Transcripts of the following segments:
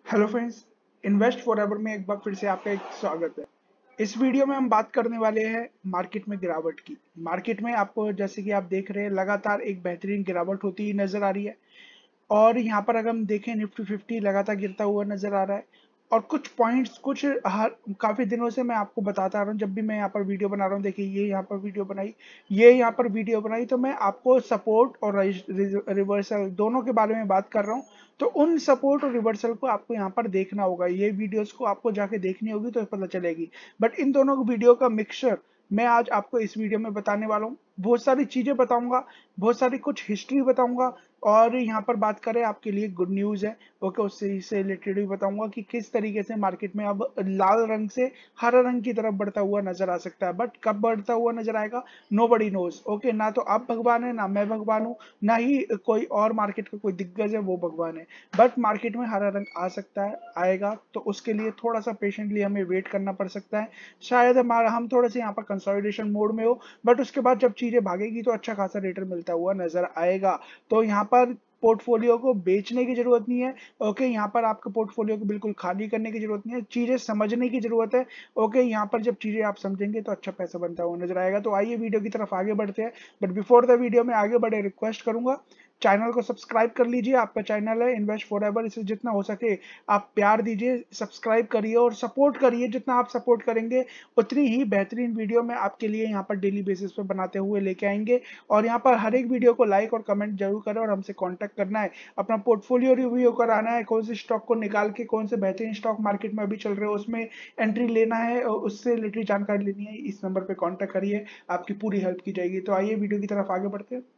Hello friends, invest forever में एक बार फिर से आपका एक स्वागत है। इस वीडियो में हम बात करने वाले हैं मार्केट में गिरावट की। मार्केट में आपको जैसे कि आप देख रहे हैं लगातार एक बेहतरीन गिरावट होती ही नजर आ रही है। और यहाँ पर अगर हम देखें निफ्टी 50 लगातार गिरता हुआ नजर आ रहा है। और कुछ पॉइंट्स कुछ हर काफी दिनों से मैं आपको बताता आ रहा हूँ, जब भी मैं यहाँ पर वीडियो बना रहा हूँ। देखिए ये यहाँ पर वीडियो बनाई, ये यहाँ पर वीडियो बनाई, तो मैं आपको सपोर्ट और रिवर्सल दोनों के बारे में बात कर रहा हूँ। तो उन सपोर्ट और रिवर्सल को आपको यहाँ पर देखना होगा, ये वीडियोस को आपको जाके देखनी होगी तो पता चलेगी। बट इन दोनों वीडियो का मिक्सचर मैं आज आपको इस वीडियो में बताने वाला हूँ। बहुत सारी चीजें बताऊंगा, बहुत सारी कुछ हिस्ट्री बताऊंगा। और यहाँ पर बात करें आपके लिए गुड न्यूज है, ओके, उससे रिलेटेड भी बताऊंगा कि किस तरीके से मार्केट में अब लाल रंग से हरा रंग की तरफ बढ़ता हुआ नजर आ सकता है। बट कब बढ़ता हुआ नजर आएगा, नोबडी नोज, ओके। ना तो आप भगवान है, ना मैं भगवान हूँ, ना ही कोई और मार्केट का कोई दिग्गज है वो भगवान है। बट मार्केट में हरा रंग आ सकता है, आएगा, तो उसके लिए थोड़ा सा पेशेंटली हमें वेट करना पड़ सकता है। शायद हम थोड़े से यहाँ पर कंसोलिडेशन मोड में हो, बट उसके बाद जब चीजें भागेगी तो अच्छा खासा रिटर्न मिलता हुआ नजर आएगा। तो यहाँ पर पोर्टफोलियो को बेचने की जरूरत नहीं है, ओके। यहाँ पर आपके पोर्टफोलियो को बिल्कुल खाली करने की जरूरत नहीं है, चीजें समझने की जरूरत है, ओके। यहाँ पर जब चीजें आप समझेंगे तो अच्छा पैसा बनता हुआ नजर आएगा। तो आइए वीडियो की तरफ आगे बढ़ते हैं। बट बिफोर द वीडियो में आगे बढ़े रिक्वेस्ट करूंगा, चैनल को सब्सक्राइब कर लीजिए। आपका चैनल है इन्वेस्ट फॉरएवर, इसे जितना हो सके आप प्यार दीजिए, सब्सक्राइब करिए और सपोर्ट करिए। जितना आप सपोर्ट करेंगे उतनी ही बेहतरीन वीडियो मैं आपके लिए यहाँ पर डेली बेसिस पर बनाते हुए लेके आएंगे। और यहाँ पर हर एक वीडियो को लाइक और कमेंट जरूर करें और हमसे कांटेक्ट करना है, अपना पोर्टफोलियो रिव्यू कराना है, कौन से स्टॉक को निकाल के कौन से बेहतरीन स्टॉक मार्केट में अभी चल रहे हो उसमें एंट्री लेना है और उससे रिलेटेड जानकारी लेनी है। इस नंबर पे कांटेक्ट करिए, आपकी पूरी हेल्प की जाएगी। तो आइए वीडियो की तरफ आगे बढ़ते हैं।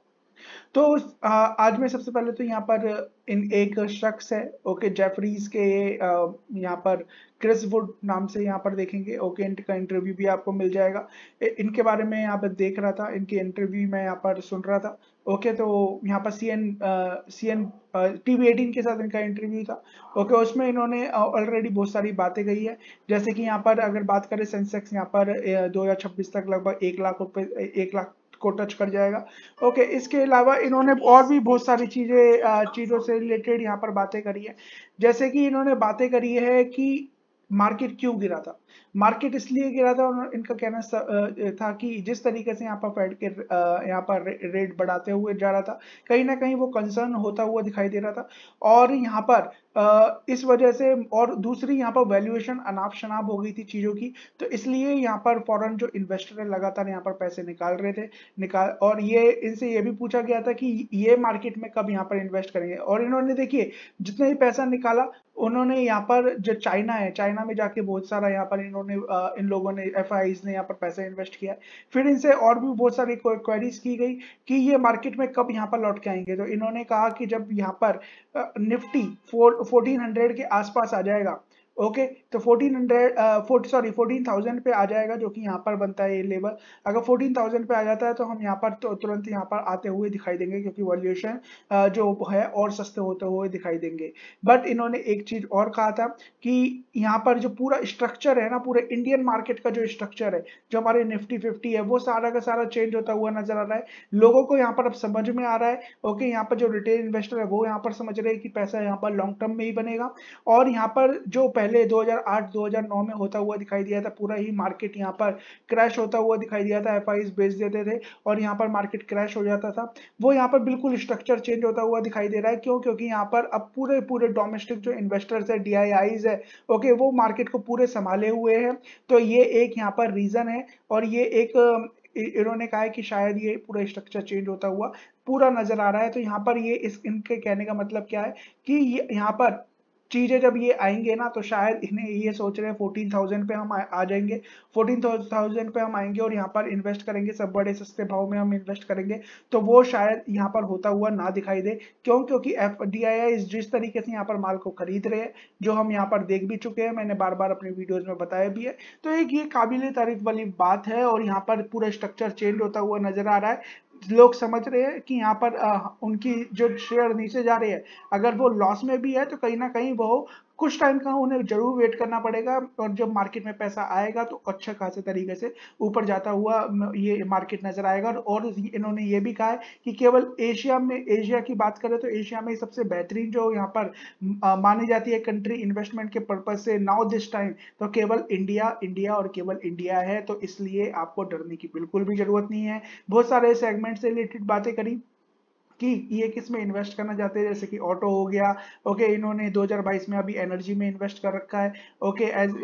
तो आज मैं सबसे पहले तो यहाँ पर इन एक शख्स है, ओके, जेफरीज के, यहाँ पर क्रिस वुड नाम से यहाँ पर देखेंगे, ओके। इनका इंटरव्यू भी आपको मिल जाएगा। इनके बारे में यहाँ पर देख रहा था, इनके इंटरव्यू मैं यहाँ पर सुन रहा था, ओके। तो यहाँ पर सी एन TV18 के साथ इनका इंटरव्यू था, ओके। उसमें इन्होंने ऑलरेडी बहुत सारी बातें कही है। जैसे कि यहाँ पर अगर बात करें सेंसेक्स यहाँ पर 2026 तक लगभग 1 लाख रुपए 1 लाख को टच कर जाएगा, ओके। इसके अलावा इन्होंने और भी बहुत सारी चीजों से रिलेटेड यहाँ पर बातें करी है। जैसे कि इन्होंने बातें करी है कि मार्केट क्यों गिरा था। मार्केट इसलिए गिरा था, इनका कहना था कि जिस तरीके से यहाँ पर फेड के यहाँ पर रेट बढ़ाते हुए जा रहा था, कहीं ना कहीं वो कंसर्न होता हुआ दिखाई दे रहा था। और यहाँ पर इस वजह से, और दूसरी यहाँ पर वैल्यूएशन अनाप शनाप हो गई थी चीजों की। तो इसलिए यहाँ पर फॉरेन जो इन्वेस्टर है लगातार यहाँ पर पैसे निकाल रहे थे, निकाल। और ये इनसे ये भी पूछा गया था कि ये मार्केट में कब यहाँ पर इन्वेस्ट करेंगे, और इन्होंने देखिए जितने ही पैसा निकाला उन्होंने यहाँ पर, जो चाइना है, चाइना में जाके बहुत सारा यहाँ पर इन्होंने इन लोगों ने, FIs ने यहाँ पर पैसा इन्वेस्ट किया है। फिर इनसे और भी बहुत सारी क्वेरीज की गई कि ये मार्केट में कब यहाँ पर लौट के आएंगे। तो इन्होंने कहा कि जब यहाँ पर निफ्टी 1400 के आसपास आ जाएगा, ओके। तो 14,000 पे आ जाएगा, जो कि यहाँ पर बनता है ये लेवल। अगर 14,000 पे आ जाता है तो हम यहाँ पर तो तुरंत यहाँ पर आते हुए दिखाई देंगे, क्योंकि वैल्यूएशन जो है और सस्ते होते हुए दिखाई देंगे। बट इन्होंने एक चीज और कहा था कि यहाँ पर जो पूरा स्ट्रक्चर है ना, पूरे इंडियन मार्केट का जो स्ट्रक्चर है, जो हमारे निफ्टी 50 है, वो सारा का सारा चेंज होता हुआ नजर आ रहा है। लोगों को यहाँ पर अब समझ में आ रहा है, ओके। यहाँ पर जो रिटेल इन्वेस्टर है वो यहाँ पर समझ रहे हैं कि पैसा यहाँ पर लॉन्ग टर्म में ही बनेगा। और यहाँ पर जो पहले 2008-2009 में होता हुआ दिखाई दिया था, पूरा ही मार्केट यहाँ पर क्रैश होता हुआ दिखाई दिया था, FIs बेच देते थे और यहाँ पर मार्केट क्रैश हो जाता था, वो यहाँ पर बिल्कुल स्ट्रक्चर चेंज होता हुआ दिखाई दे रहा है। क्यों? क्योंकि यहाँ पर अब पूरे पूरे डोमेस्टिक जो इन्वेस्टर्स है, DIIs है, ओके, वो मार्केट को पूरे संभाले हुए हैं। तो ये एक यहाँ पर रीजन है। और ये एक इन्होंने कहा है कि शायद ये पूरा स्ट्रक्चर चेंज होता हुआ पूरा नजर आ रहा है। तो यहाँ पर ये इस इनके कहने का मतलब क्या है कि यहाँ पर चीजें जब ये आएंगे ना, तो शायद इन्हें ये सोच रहे हैं 14,000 पे हम आ जाएंगे, 14,000 पे हम आएंगे और यहाँ पर इन्वेस्ट करेंगे, सब बड़े सस्ते भाव में हम इन्वेस्ट करेंगे। तो वो शायद यहाँ पर होता हुआ ना दिखाई दे। क्यों? क्योंकि FDII जिस तरीके से यहाँ पर माल को खरीद रहे हैं, जो हम यहाँ पर देख भी चुके हैं, मैंने बार बार अपने वीडियोज में बताया भी है। तो एक ये काबिले तारीफ वाली बात है। और यहाँ पर पूरा स्ट्रक्चर चेंज होता हुआ नजर आ रहा है। लोग समझ रहे हैं कि यहाँ पर उनकी जो शेयर नीचे जा रही है, अगर वो लॉस में भी है तो कहीं ना कहीं वो कुछ टाइम का उन्हें जरूर वेट करना पड़ेगा, और जब मार्केट में पैसा आएगा तो अच्छा खासे तरीके से ऊपर जाता हुआ ये मार्केट नजर आएगा। और इन्होंने ये भी कहा है कि केवल एशिया में, एशिया की बात करें तो एशिया में सबसे बेहतरीन जो यहाँ पर मानी जाती है कंट्री इन्वेस्टमेंट के पर्पज से नाउ दिस टाइम, तो केवल इंडिया, इंडिया और केवल इंडिया है। तो इसलिए आपको डरने की बिल्कुल भी जरूरत नहीं है। बहुत सारे सेगमेंट से रिलेटेड बातें करी कि ये किस में इन्वेस्ट करना चाहते हैं, जैसे कि ऑटो हो गया, ओके, इन्होंने 2022 में अभी एनर्जी में इन्वेस्ट कर रखा है, ओके,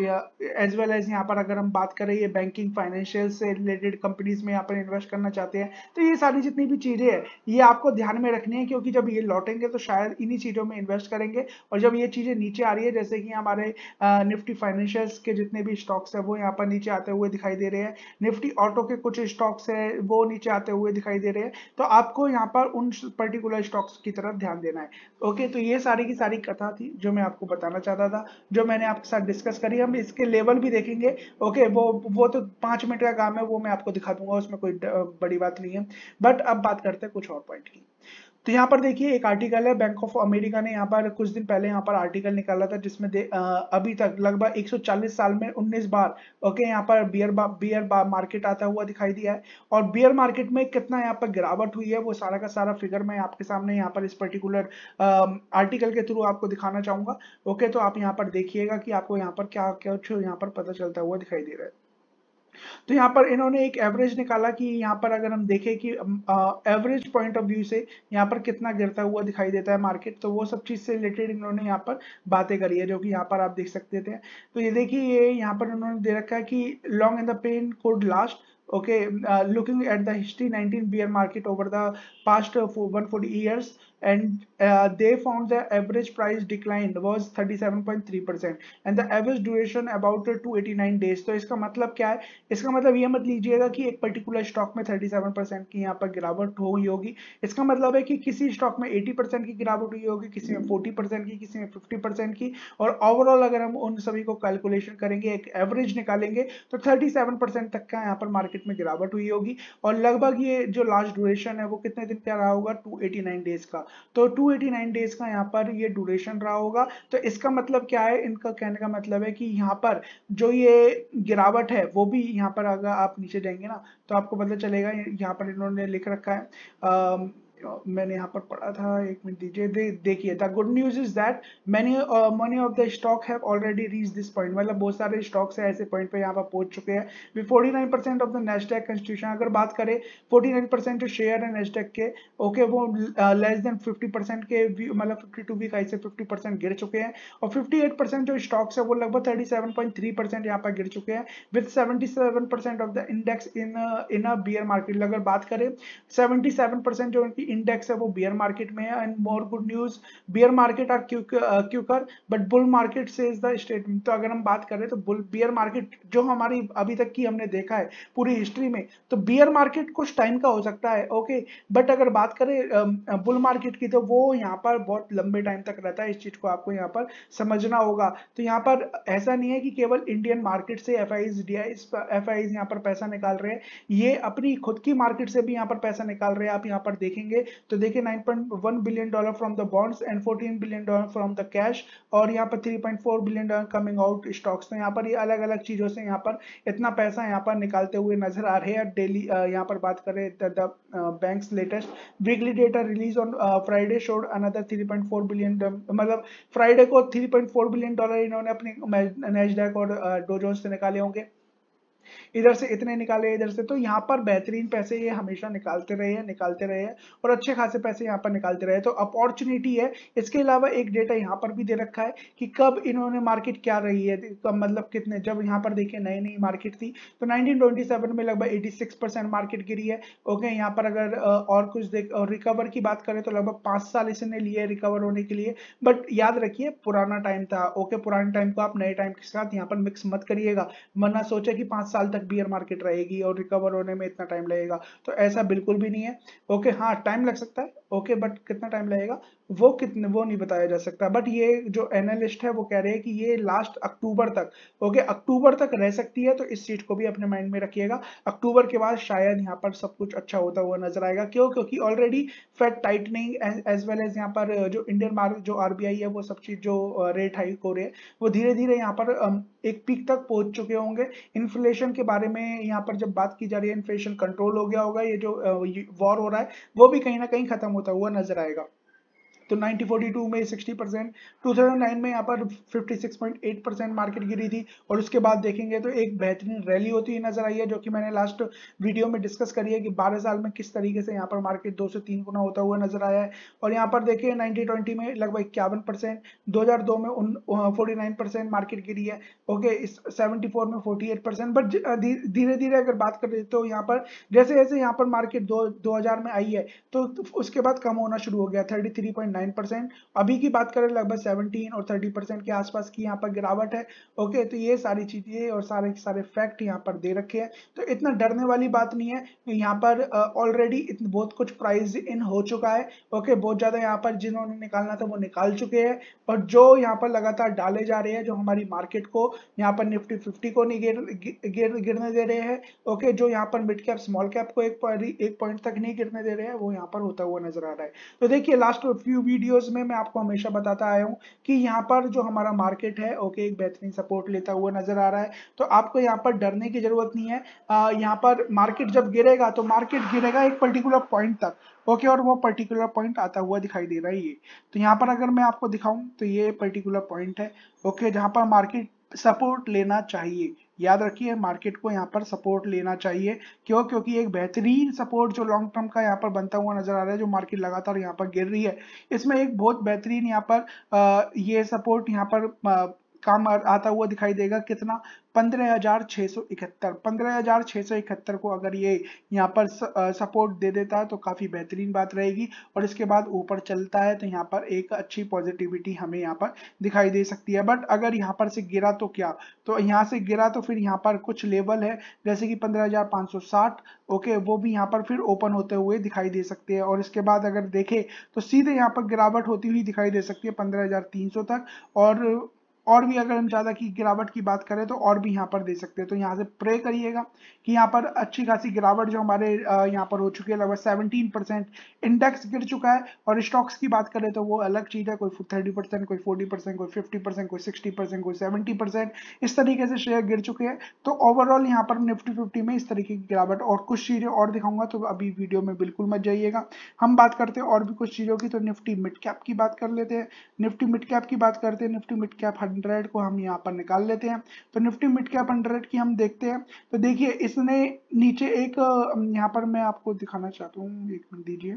एज वेल एज यहाँ पर अगर हम बात करें ये बैंकिंग फाइनेंशियल से रिलेटेड कंपनीज में यहाँ पर इन्वेस्ट करना चाहते हैं। तो ये सारी जितनी भी चीजें हैं ये आपको ध्यान में रखनी है, क्योंकि जब ये लौटेंगे तो शायद इन्हीं चीजों में इन्वेस्ट करेंगे। और जब ये चीजें नीचे आ रही है, जैसे कि हमारे निफ्टी फाइनेंशियल्स के जितने भी स्टॉक्स है वो यहाँ पर नीचे आते हुए दिखाई दे रहे हैं, निफ्टी ऑटो के कुछ स्टॉक्स है वो नीचे आते हुए दिखाई दे रहे हैं। तो आपको यहाँ पर उन पर्टिकुलर स्टॉक्स की तरफ ध्यान देना है। ओके, तो ये सारी की सारी कथा थी जो मैं आपको बताना चाहता था, जो मैंने आपके साथ डिस्कस करी। हम इसके लेवल भी देखेंगे, ओके, वो तो 5 मिनट का काम है, वो मैं आपको दिखा दूंगा, उसमें कोई बड़ी बात नहीं है। बट अब बात करते हैं कुछ और पॉइंट की। तो यहाँ पर देखिए एक आर्टिकल है, बैंक ऑफ अमेरिका ने यहाँ पर कुछ दिन पहले यहाँ पर आर्टिकल निकाला था, जिसमें अभी तक लगभग 140 साल में 19 बार, ओके, यहाँ पर बियर मार्केट आता हुआ दिखाई दिया है। और बियर मार्केट में कितना यहाँ पर गिरावट हुई है वो सारा का सारा फिगर मैं आपके सामने यहाँ पर इस पर्टिकुलर आर्टिकल के थ्रू आपको दिखाना चाहूंगा। ओके, तो आप यहाँ पर देखिएगा कि आपको यहाँ पर क्या क्या यहाँ पर पता चलता हुआ दिखाई दे रहा है। तो यहाँ पर इन्होंने एक एवरेज निकाला कि यहाँ पर अगर हम देखें कि एवरेज पॉइंट ऑफ व्यू से यहाँ पर कितना गिरता हुआ दिखाई देता है मार्केट, तो वो सब चीज से रिलेटेड इन्होंने यहाँ पर बातें करी है, जो कि यहाँ पर आप देख सकते थे। तो ये देखिए, ये यहाँ पर इन्होंने दे रखा है कि long in the pain could last. Okay, looking at the history 19 bear market over the past 140 years, and they found the average price decline was 37.3% and the average duration about 289 days। तो इसका मतलब क्या है? इसका मतलब ये मत लीजिएगा कि एक पर्टिकुलर स्टॉक में 37% की यहाँ पर गिरावट हुई होगी। इसका मतलब है कि किसी स्टॉक में 80% की गिरावट हुई होगी, किसी में 40% की, किसी में 50% की, और ओवरऑल अगर हम उन सभी को कैलकुलेशन करेंगे, एक एवरेज निकालेंगे, तो 37% तक का यहाँ पर मार्केट में गिरावट हुई होगी। और लगभग ये जो लास्ट ड्यूरेशन है वो कितने दिन का रहा होगा? 289 डेज का। तो 289 डेज का यहाँ पर ये ड्यूरेशन रहा होगा। तो इसका मतलब क्या है? इनका कहने का मतलब है कि यहाँ पर जो ये गिरावट है वो भी यहाँ पर अगर आप नीचे जाएंगे ना तो आपको पता चलेगा। यहाँ पर इन्होंने लिख रखा है, मैंने यहाँ पर पढ़ा था, एक मिनट दीजिए, देखिए, the good news is that many of the stock have already reach this point. मतलब बहुत सारे स्टॉक्स है ऐसे पॉइंट पे यहाँ पर पहुंच चुके हैं। 49% ऑफ द नेस्डैक कंस्टिट्यूशन, अगर बात करें 49% जो शेयर है नेस्डैक के, ओके, वो लेस देन 50% के, मतलब 52 वीक हाई से 50% गिर चुके हैं। और 58% जो स्टॉक्स है वो लगभग 37.3% यहाँ पर गिर चुके हैं, with 77% of the index in a bear market. अगर बात करें 77% जो उनकी इंडेक्स है वो बियर मार्केट में है। And more good news, bear market are quicker but bull market says the statement. तो अगर हम बात करें तो बियर मार्केट जो हमारी अभी तक की हमने देखा है पूरी हिस्ट्री में, तो बियर मार्केट कुछ टाइम का हो सकता है, ओके, बट अगर बात करें बुल मार्केट की तो वो यहाँ पर बहुत लंबे टाइम तक रहता है। इस चीज को आपको यहाँ पर समझना होगा। तो यहाँ पर ऐसा नहीं है कि केवल इंडियन मार्केट से एफआईज यहाँ पर पैसा निकाल रहे हैं, ये अपनी खुद की मार्केट से भी यहाँ पर पैसा निकाल रहे हैं। आप यहाँ पर देखेंगे तो देखिए, $9.1 billion from the bonds and $14 billion from the cash, और यहाँ पर $3.4 बिलियन कमिंग आउट स्टॉक्स। तो यहाँ पर ये अलग अलग चीजों से यहाँ पर इतना पैसा यहाँ पर निकालते हुए नजर आ रहे हैं डेली। यहाँ पर बात करें the banks latest weekly data release on Friday showed another 3.4 billion, मतलब फ्राइडे को $3.4 बिलियन इन्होंने अपने नैस्डैक और डो जोन्स से निकाले होंगे। इधर से इतने निकाले, इधर से। तो यहाँ पर बेहतरीन पैसे ये हमेशा निकालते रहे हैं और अच्छे खासे पैसे यहाँ पर निकालते रहे। तो अपॉर्चुनिटी है। इसके अलावा एक डेटा यहाँ पर भी दे रखा है कि कब इन्होंने मार्केट क्या रही है, कब मतलब कितने, जब यहाँ पर देखिए नई नई मार्केट थी तो 1927 में लगभग 86% मार्केट गिरी है। ओके, यहाँ पर अगर और कुछ रिकवर की बात करें तो लगभग 5 साल इसने लिए रिकवर होने के लिए। बट याद रखिए पुराना टाइम था, ओके, पुराने टाइम को आप नए टाइम के साथ यहाँ पर मिक्स मत करिएगा, वरना सोचे कि 5 साल तक बियर मार्केट रहेगी और रिकवर होने में इतना टाइम लगेगा, तो ऐसा बिल्कुल भी नहीं है। ओके, हाँ, टाइम लग सकता है, ओके, बट कितना टाइम लगेगा वो नहीं बताया जा सकता। बट ये जो एनालिस्ट है वो कह रहे हैं कि ये लास्ट अक्टूबर तक, ओके, अक्टूबर तक रह सकती है। तो इस चीज को भी अपने माइंड में रखिएगा। अक्टूबर के बाद शायद यहाँ पर सब कुछ अच्छा होता हुआ नजर आएगा। क्यों? क्योंकि already Fed tightening as well as यहाँ पर जो इंडियन मार्केट जो आरबीआई है वो सब चीज जो रेट हाइक हो रहे हैं वो धीरे धीरे यहाँ पर एक पीक तक पहुंच चुके होंगे। इन्फ्लेशन के बारे में यहाँ पर जब बात की जा रही है, इन्फ्लेशन कंट्रोल हो गया होगा, ये जो वॉर हो रहा है वो भी कहीं ना कहीं खत्म होता हुआ नजर आएगा। तो 1942 में 60%, 2009 में यहाँ पर 56.8% मार्केट गिरी थी। और उसके बाद देखेंगे तो एक बेहतरीन रैली होती हुई नजर आई है, जो कि मैंने लास्ट वीडियो में डिस्कस करी है कि 12 साल में किस तरीके से यहाँ पर मार्केट 2 से 3 गुना होता हुआ नजर आया है। और यहाँ पर देखिए 1920 में लगभग 51%, 2002 में 49% मार्केट गिरी है। ओके, इस 74 में 48%। बट धीरे धीरे अगर बात करें तो यहाँ पर जैसे जैसे यहाँ पर मार्केट 2000 में आई है तो उसके बाद कम होना शुरू हो गया, 33.9%। अभी की बात करें लगभग 17 और 30% के आसपास की यहाँ पर गिरावट है। ओके, तो ये सारी चीजें और सारे सारे फैक्ट यहाँ पर दे रखे हैं। तो इतना डरने वाली बात नहीं है। यहाँ पर ऑलरेडी बहुत कुछ प्राइस इन हो चुका है। ओके, बहुत ज्यादा यहाँ पर जिन्होंने निकालना था वो निकाल चुके हैं। और जो यहाँ पर लगातार डाले जा रहे हैं, जो हमारी मार्केट को यहाँ पर निफ्टी 50 को नहीं गिरने दे रहे हैं। ओके, जो यहाँ पर मिड कैप स्मॉल कैप को एक पॉइंट तक नहीं गिरने दे रहे हैं, वो यहाँ पर होता हुआ नजर आ रहा है। तो देखिए लास्ट फ्यू वीडियोस में मैं आपको हमेशा बताता आया हूँ कि यहाँ पर जो हमारा मार्केट है, ओके, एक बेहतरीन सपोर्ट लेता हुआ नजर आ रहा है। तो आपको यहाँ पर डरने की जरूरत नहीं है। यहाँ पर मार्केट जब गिरेगा तो मार्केट गिरेगा एक पर्टिकुलर पॉइंट तक। ओके, और वो पर्टिकुलर पॉइंट आता हुआ दिखाई दे रहा है ये। तो यहाँ पर अगर मैं आपको दिखाऊं तो ये पर्टिकुलर पॉइंट है, ओके, जहां पर मार्केट सपोर्ट लेना चाहिए। याद रखिए, मार्केट को यहाँ पर सपोर्ट लेना चाहिए। क्यों? क्योंकि एक बेहतरीन सपोर्ट जो लॉन्ग टर्म का यहाँ पर बनता हुआ नजर आ रहा है, जो मार्केट लगातार यहाँ पर गिर रही है, इसमें एक बहुत बेहतरीन यहाँ पर ये सपोर्ट यहाँ पर काम आता हुआ दिखाई देगा। कितना? 15,671। 15,671 को अगर ये यहाँ पर सपोर्ट दे देता है तो काफी बेहतरीन बात रहेगी। और इसके बाद ऊपर चलता है तो यहाँ पर एक अच्छी पॉजिटिविटी हमें यहाँ पर दिखाई दे सकती है। बट अगर यहाँ पर से गिरा तो क्या? तो यहाँ से गिरा तो फिर यहाँ पर कुछ लेवल है जैसे कि 15,560, ओके, वो भी यहाँ पर फिर ओपन होते हुए दिखाई दे सकते हैं। और इसके बाद अगर देखें तो सीधे यहाँ पर गिरावट होती हुई दिखाई दे सकती है 15,300 तक। और भी अगर हम ज्यादा की गिरावट की बात करें तो और भी यहाँ पर दे सकते हैं। तो यहाँ से प्रे करिएगा कि यहाँ पर अच्छी खासी गिरावट जो हमारे यहाँ पर हो चुकी है, लगभग 17% इंडेक्स गिर चुका है। और स्टॉक्स की बात करें तो वो अलग चीज है, कोई 30%, कोई 40%, कोई 50%, कोई 60%, कोई 70%, इस तरीके से शेयर गिर चुके हैं। तो ओवरऑल यहाँ पर निफ्टी 50 में इस तरीके की गिरावट और कुछ चीजें और दिखाऊंगा, तो अभी वीडियो में बिल्कुल मत जाइएगा। हम बात करते हैं और भी कुछ चीजों की। तो निफ्टी मिड कैप की बात कर लेते हैं। निफ्टी मिड कैप की बात करते हैं। निफ्टी मिड कैप 100 को हम यहाँ पर निकाल लेते हैं। तो निफ्टी मिड कैप 100 की हम देखते हैं। तो देखिए इसने नीचे एक यहाँ पर मैं आपको दिखाना चाहता हूँ, एक मिनट दीजिए।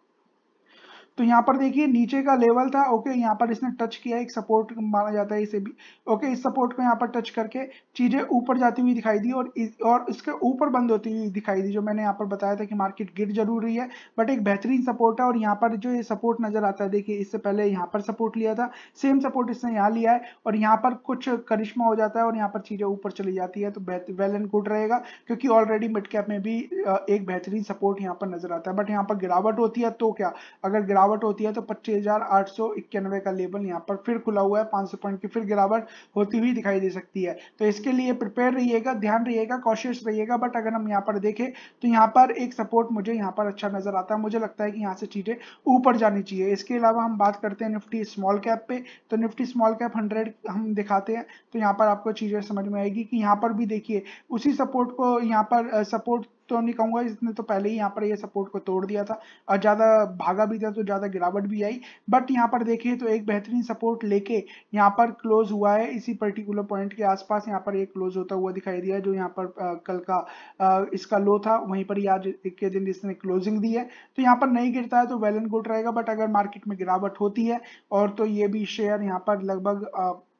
तो यहाँ पर देखिए नीचे का लेवल था, ओके, यहाँ पर इसने टच किया, एक सपोर्ट माना जाता है इसे भी। ओके, इस सपोर्ट को यहाँ पर टच करके चीजें ऊपर जाती हुई दिखाई दी और इसके ऊपर बंद होती हुई दिखाई दी। जो मैंने यहाँ पर बताया था कि मार्केट गिर जरूर रही है बट एक बेहतरीन सपोर्ट है। और यहाँ पर जो ये सपोर्ट नजर आता है, देखिए इससे पहले यहाँ पर सपोर्ट लिया था, सेम सपोर्ट इसने यहाँ लिया है और यहाँ पर कुछ करिश्मा हो जाता है और यहाँ पर चीजें ऊपर चली जाती है। तो वेल एंड गुड रहेगा, क्योंकि ऑलरेडी मिड कैप में भी एक बेहतरीन सपोर्ट यहाँ पर नजर आता है। बट यहाँ पर गिरावट होती है तो क्या? अगर गिरावट होती है तो 25,891 का लेवल यहाँ पर फिर खुला हुआ है, 500 पॉइंट की फिर गिरावट होती हुई दिखाई दे सकती है। तो इसके लिए प्रिपेयर रहिएगा, ध्यान रहिएगा, कॉशियस रहिएगा। बट अगर हम यहाँ पर देखें तो यहाँ पर एक सपोर्ट मुझे यहाँ पर अच्छा नजर आता है। मुझे लगता है कि यहाँ से चीजें ऊपर जानी चाहिए। इसके अलावा हम बात करते हैं निफ्टी स्मॉल कैप पे। तो निफ्टी स्मॉल कैप 100 हम दिखाते हैं तो यहाँ पर आपको चीजें समझ में आएगी कि यहाँ पर भी देखिए उसी सपोर्ट को यहाँ पर सपोर्ट तो नहीं कहूंगा, इसने तो पहले ही यहाँ पर ये सपोर्ट को तोड़ दिया था और ज्यादा भागा भी था तो ज्यादा गिरावट भी आई। बट यहाँ पर देखिए तो एक बेहतरीन सपोर्ट लेके यहाँ पर क्लोज हुआ है इसी पर्टिकुलर पॉइंट के आसपास। यहाँ पर एक क्लोज होता हुआ दिखाई दिया है, जो यहाँ पर कल का इसका लो था वहीं पर ही आज के दिन इसने क्लोजिंग दी है। तो यहाँ पर नहीं गिरता है तो वेल एंड गुड रहेगा। बट अगर मार्केट में गिरावट होती है और तो ये भी शेयर यहाँ पर लगभग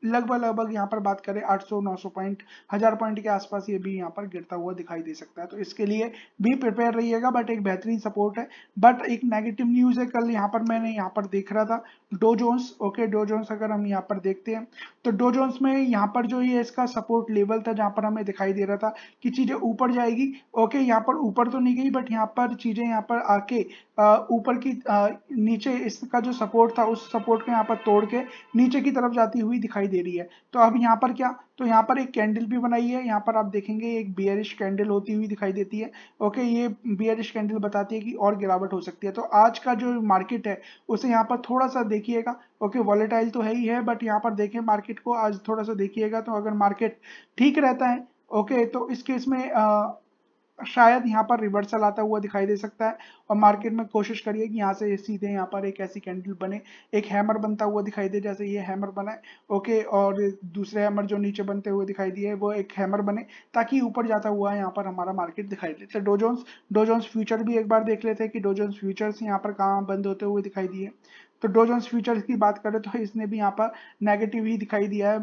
लगभग यहाँ पर बात करें 800-900 पॉइंट, 1000 पॉइंट के आसपास ये भी यहाँ पर गिरता हुआ दिखाई दे सकता है। तो इसके लिए भी प्रिपेयर रहिएगा, बट एक बेहतरीन सपोर्ट है। बट एक नेगेटिव न्यूज है, कल यहाँ पर मैंने यहाँ पर देख रहा था Dow Jones. Okay, Dow Jones अगर हम यहाँ पर देखते हैं तो डो जोन्स में यहाँ पर जो ये इसका सपोर्ट लेवल था, जहाँ पर हमें दिखाई दे रहा था कि चीजें ऊपर जाएगी। ओके, यहाँ पर ऊपर तो नहीं गई, बट यहाँ पर चीजें यहाँ पर आके ऊपर की नीचे इसका जो सपोर्ट था उस सपोर्ट को यहाँ पर तोड़ के नीचे की तरफ जाती हुई दिखाई दे रही है। तो अब यहाँ पर क्या, तो यहाँ पर एक कैंडल भी बनाई है, यहाँ पर आप देखेंगे एक बियरिश कैंडल होती हुई दिखाई देती है। ओके, ये बियरिश कैंडल बताती है कि और गिरावट हो सकती है। तो आज का जो मार्केट है उसे यहाँ पर थोड़ा सा देखिएगा। ओके, वॉलेटाइल तो है ही है, बट यहाँ पर देखें मार्केट को आज थोड़ा सा देखिएगा। तो अगर मार्केट ठीक रहता है, ओके, तो इस केस में शायद यहाँ पर रिवर्सल आता हुआ दिखाई दे सकता है। और मार्केट में कोशिश करिए कि यहाँ से सीधे यहाँ पर एक ऐसी कैंडल बने, एक हैमर बनता हुआ दिखाई दे, जैसे ये हैमर बना है। ओके, और दूसरे हैमर जो नीचे बनते हुए दिखाई दिए वो एक हैमर बने, ताकि ऊपर जाता हुआ यहाँ पर हमारा मार्केट दिखाई दे। तो डो जोन्स फ्यूचर भी एक बार देख लेते हैं कि डो जोन्स फ्यूचर्स यहाँ पर कहाँ बंद होते हुए दिखाई दिए। तो डो जोन्स फ्यूचर्स की बात करें तो इसने भी यहाँ पर नेगेटिव ही दिखाई दिया है,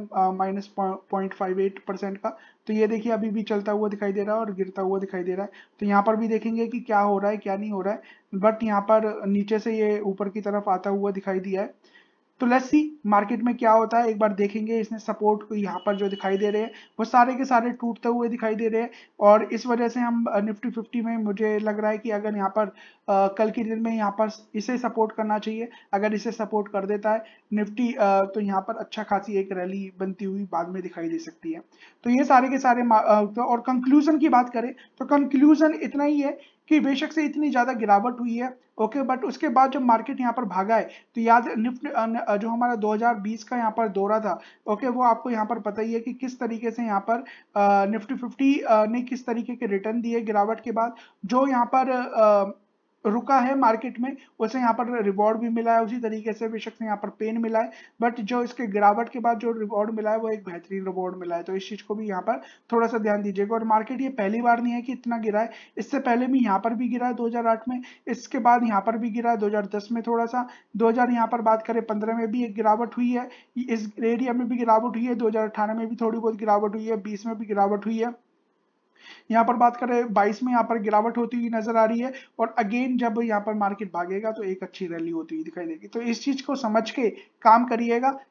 -0.58% का। तो ये देखिए अभी भी चलता हुआ दिखाई दे रहा है और गिरता हुआ दिखाई दे रहा है। तो यहाँ पर भी देखेंगे कि क्या हो रहा है क्या नहीं हो रहा है, बट यहाँ पर नीचे से ये ऊपर की तरफ आता हुआ दिखाई दिया है। तो लेट्स सी मार्केट में क्या होता है, एक बार देखेंगे। इसने सपोर्ट को यहाँ पर जो दिखाई दे रहे हैं वो सारे के सारे टूटते हुए दिखाई दे रहे हैं, और इस वजह से हम निफ्टी 50 में मुझे लग रहा है कि अगर यहाँ पर कल के दिन में यहाँ पर इसे सपोर्ट करना चाहिए। अगर इसे सपोर्ट कर देता है निफ्टी, तो यहाँ पर अच्छा खासी एक रैली बनती हुई बाद में दिखाई दे सकती है। तो ये सारे के सारे और कंक्लूजन की बात करें तो कंक्लूजन इतना ही है कि बेशक से इतनी ज्यादा गिरावट हुई है। ओके, बट उसके बाद जब मार्केट यहाँ पर भागा है तो याद निफ्टी जो हमारा 2020 का यहाँ पर दौरा था, ओके, वो आपको यहाँ पर पता ही है कि किस तरीके से यहाँ पर निफ्टी 50 ने किस तरीके के रिटर्न दिए गिरावट के बाद। जो यहाँ पर रुका है मार्केट में उसे यहाँ पर रिवॉर्ड भी मिला है, उसी तरीके से बेशक से यहाँ पर पेन मिला है, बट जो इसके गिरावट के बाद जो रिवॉर्ड मिला है वो एक बेहतरीन रिवॉर्ड मिला है। तो इस चीज को भी यहाँ पर थोड़ा सा ध्यान दीजिएगा। और मार्केट ये पहली बार नहीं है कि इतना गिरा है, इससे पहले भी यहाँ पर भी गिरा है 2008 में, इसके बाद यहाँ पर भी गिरा है 2010 में थोड़ा सा, 2000 यहाँ पर बात करें 15 में भी एक गिरावट हुई है, इस एरिया में भी गिरावट हुई है, 2018 में भी थोड़ी बहुत गिरावट हुई है, 20 में भी गिरावट हुई है, यहाँ पर बात करें 22 में यहाँ पर गिरावट होती हुई नजर आ रही है। और अगेन जब यहाँ पर मार्केट भागेगा तो एक अच्छी रैली होती हुई दिखाई देगी। तो इस चीज को समझ के काम करिएगा।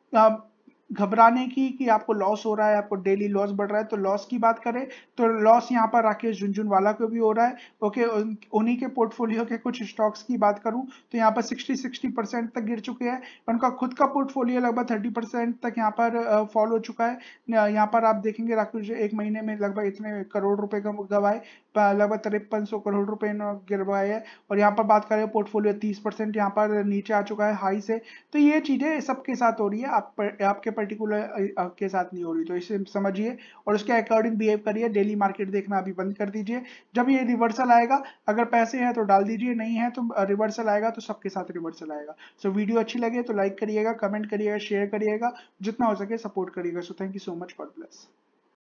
घबराने की कि आपको लॉस हो रहा है, आपको डेली लॉस बढ़ रहा है, तो लॉस की बात करें तो लॉस यहाँ पर राकेश झुनझुनवाला को भी हो रहा है। ओके, उन्हीं के पोर्टफोलियो के कुछ स्टॉक्स की बात करूं तो यहाँ पर 60% तक गिर चुके हैं। उनका खुद का पोर्टफोलियो लगभग 30% तक यहाँ पर फॉल हो चुका है। यहाँ पर आप देखेंगे राकेश एक महीने में लगभग इतने करोड़ रुपए गवाए, लगभग 5300 करोड़ रुपए गिरवाए है। और यहाँ पर बात करें पोर्टफोलियो 30% यहाँ पर नीचे आ चुका है हाई से। तो ये चीजें सबके साथ हो रही है, आपके पर्टिकुलर के साथ नहीं हो रही। तो इसे समझिए और उसके अकॉर्डिंग बिहेव करिए। डेली मार्केट देखना अभी बंद कर दीजिए। जब ये रिवर्सल आएगा, अगर पैसे हैं तो डाल दीजिए, नहीं है तो रिवर्सल आएगा तो सबके साथ रिवर्सल आएगा। सो वीडियो अच्छी लगे तो लाइक करिएगा, कमेंट करिएगा, शेयर करिएगा, जितना हो सके सपोर्ट करिएगा। So thank you so much, God bless.